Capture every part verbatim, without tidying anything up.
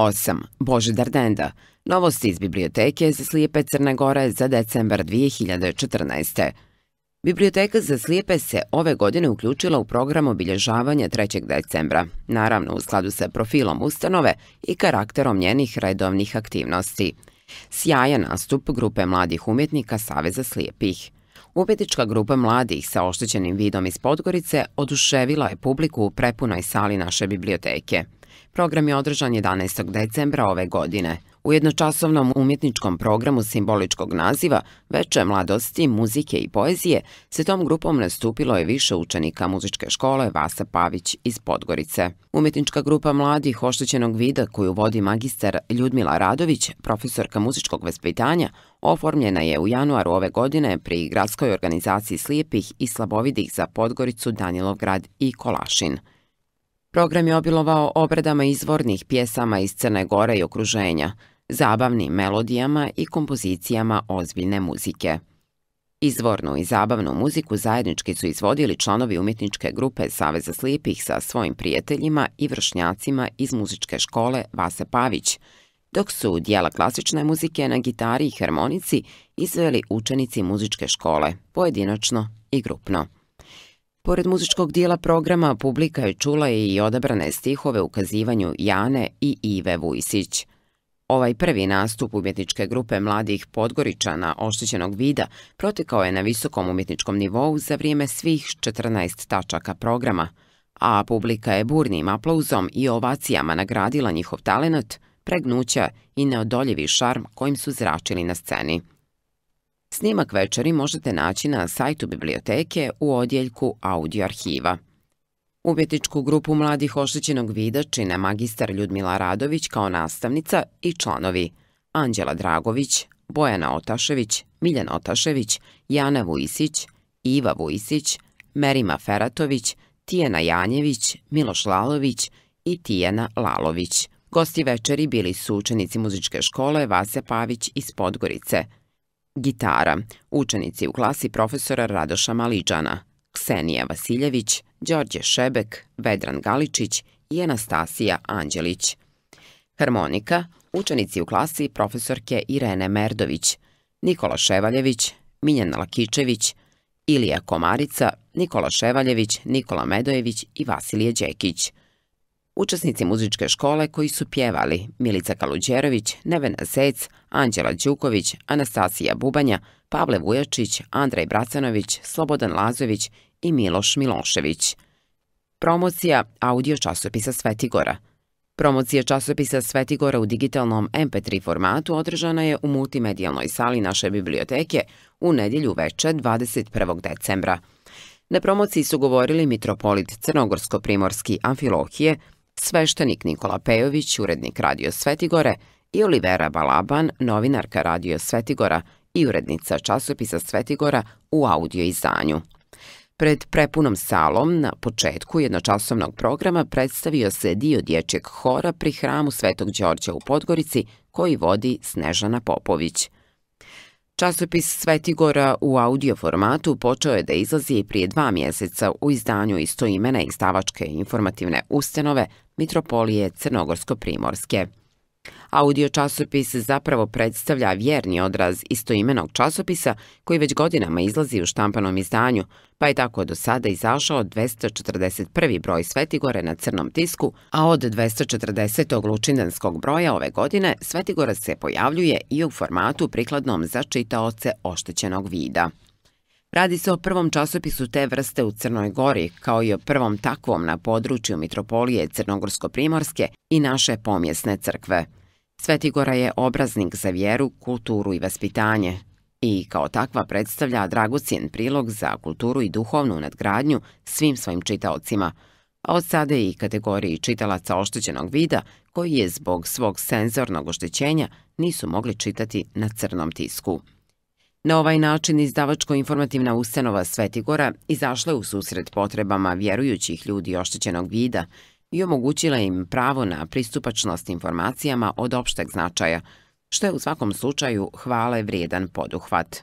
osam. Božidar Denda. Novosti iz Biblioteke za slijepe Crne Gore za decembar dvije hiljade četrnaeste. Biblioteka za slijepe se ove godine uključila u program obilježavanja trećeg decembra, naravno u skladu sa profilom ustanove i karakterom njenih redovnih aktivnosti. Sjajan nastup grupe mladih umjetnika Saveza slijepih. Umjetnička grupa mladih sa oštećenim vidom iz Podgorice oduševila je publiku u prepunoj sali naše biblioteke. Program je održan jedanaestog decembra ove godine. U jednočasovnom umjetničkom programu simboličkog naziva Veče mladosti, muzike i poezije se tom grupom nastupilo je više učenika muzičke škole Vasa Pavić iz Podgorice. Umjetnička grupa mladih oštećenog vida koju vodi magistar Ljudmila Radović, profesorka muzičkog vaspitanja, oformljena je u januaru ove godine pri gradskoj organizaciji slijepih i slabovidih za Podgoricu, Danilovgrad i Kolašin. Program je obilovao obradama izvornih pjesama iz Crne Gore i okruženja, zabavnim melodijama i kompozicijama ozbiljne muzike. Izvornu i zabavnu muziku zajednički su izvodili članovi umjetničke grupe Saveza slijepih sa svojim prijateljima i vršnjacima iz muzičke škole Vasa Pavić, dok su dijela klasične muzike na gitari i harmonici izveli učenici muzičke škole, pojedinačno i grupno. Pored muzičkog dijela programa, publika je čula i odabrane stihove u kazivanju Jane i Ive Vujsić. Ovaj prvi nastup umjetničke grupe mladih Podgoričana oštećenog vida protekao je na visokom umjetničkom nivou za vrijeme svih četrnaest tačaka programa, a publika je burnim aplauzom i ovacijama nagradila njihov talenat, pregnuća i neodoljivi šarm kojim su zračili na sceni. Snimak večeri možete naći na sajtu biblioteke u odjeljku audio arhiva. Umjetničku grupu mladih oštećenog vida čine magistar Ljudmila Radović kao nastavnica i članovi Anđela Dragović, Bojana Otašević, Miljana Otašević, Jana Vujsić, Iva Vujsić, Merima Feratović, Tijena Janjević, Miloš Lalović i Tijena Lalović. Gosti večeri bili su učenici muzičke škole Vase Pavić iz Podgorice. Gitara, učenici u klasi profesora Radoša Maliđana, Ksenija Vasiljević, Đorđe Šebek, Vedran Galičić i Anastasija Anđelić. Harmonika, učenici u klasi profesorke Irene Merdović, Nikola Ševaljević, Miljana Lakičević, Ilija Komarica, Nikola Ševaljević, Nikola Medojević i Vasilije Đekić. Učesnici muzičke škole koji su pjevali Milica Kaluđerović, Nevena Zec, Anđela Đuković, Anastasija Bubanja, Pavle Vujačić, Andrej Bracanović, Slobodan Lazović i Miloš Milošević. Promocija audio časopisa Svetigora. Promocija časopisa Svetigora u digitalnom em pe tri formatu održana je u multimedijalnoj sali naše biblioteke u nedjelju veče dvadeset prvog decembra. Na promociji su govorili mitropolit Crnogorsko-primorski Amfilohije, sveštenik Nikola Pejović, urednik Radio Svetigore, i Olivera Balaban, novinarka Radio Svetigora i urednica časopisa Svetigora u audio izdanju. Pred prepunom salom na početku jednočasovnog programa predstavio se dio dječjeg hora pri hramu Svetog Đorđa u Podgorici koji vodi Snežana Popović. Časopis Svetigora u audio formatu počeo je da izlazi prije dva mjeseca u izdanju istoimene izdavačke informativne ustanove Mitropolije Crnogorsko-primorske. Audio časopis zapravo predstavlja vjerni odraz istoimenog časopisa koji već godinama izlazi u štampanom izdanju, pa je tako do sada izašao dvesta četrdeset prvi broj Svetigore na crnom tisku, a od dvesta četrdesetog lučindanskog broja ove godine Svetigora se pojavljuje i u formatu prikladnom za čitaoce oštećenog vida. Radi se o prvom časopisu te vrste u Crnoj Gori, kao i o prvom takvom na području Mitropolije Crnogorsko-primorske i naše pomjesne crkve. Svetigora je obraznik za vjeru, kulturu i vaspitanje i kao takva predstavlja dragocjen prilog za kulturu i duhovnu nadgradnju svim svojim čitaocima, a od sada i kategoriji čitalaca oštećenog vida koji je zbog svog senzornog oštećenja nisu mogli čitati na crnom tisku. Na ovaj način izdavačko-informativna ustanova Svetigora izašla u susret potrebama vjerujućih ljudi oštećenog vida i omogućila im pravo na pristupačnost informacijama od opšteg značaja, što je u svakom slučaju hvale vrijedan poduhvat.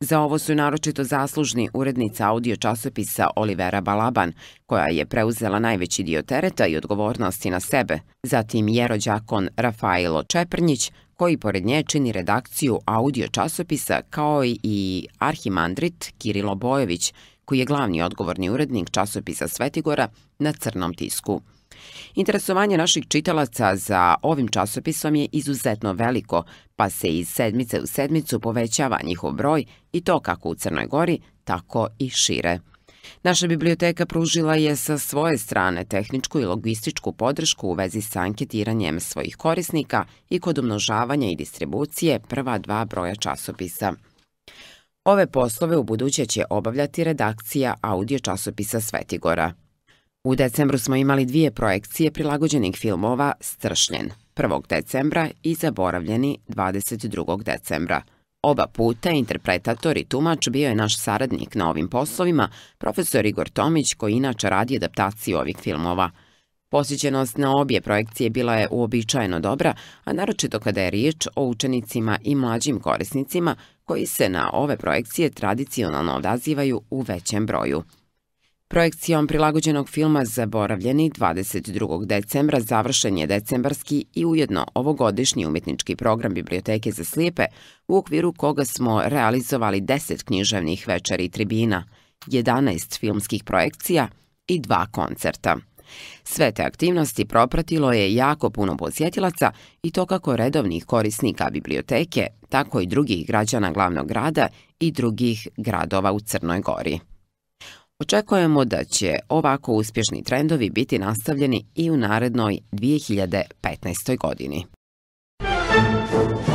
Za ovo su naročito zaslužni urednica audio časopisa Olivera Balaban, koja je preuzela najveći dio tereta i odgovornosti na sebe, zatim jerođakon Rafailo Čeprnjić, koji pored nje čini redakciju audio časopisa, kao i arhimandrit Kirilo Bojević, koji je glavni odgovorni urednik časopisa Svetigora na crnom tisku. Interesovanje naših čitalaca za ovim časopisom je izuzetno veliko, pa se iz sedmice u sedmicu povećava njihov broj i to kako u Crnoj Gori, tako i šire. Naša biblioteka pružila je sa svoje strane tehničku i logističku podršku u vezi sa anketiranjem svojih korisnika i kod umnožavanja i distribucije prva dva broja časopisa. Ove poslove u buduće će obavljati redakcija audio časopisa Svetigora. U decembru smo imali dvije projekcije prilagođenih filmova Stršljen, prvog decembra i Zaboravljeni dvadeset drugog decembra. Oba puta interpretator i tumač bio je naš saradnik na ovim poslovima, profesor Igor Tomić, koji inače radi adaptaciju ovih filmova. Posjećenost na obje projekcije bila je uobičajeno dobra, a naročito kada je riječ o učenicima i mlađim korisnicima koji se na ove projekcije tradicionalno odazivaju u većem broju. Projekcijom prilagođenog filma Zaboravljeni dvadeset drugog decembra završen je decembarski i ujedno ovogodišnji umjetnički program Biblioteke za slijepe, u okviru koga smo realizovali deset književnih večeri i tribina, jedanaest filmskih projekcija i dva koncerta. Sve te aktivnosti propratilo je jako puno posjetilaca i to kako redovnih korisnika biblioteke, tako i drugih građana glavnog grada i drugih gradova u Crnoj Gori. Očekujemo da će ovako uspješni trendovi biti nastavljeni i u narednoj dvije hiljade petnaestoj godini.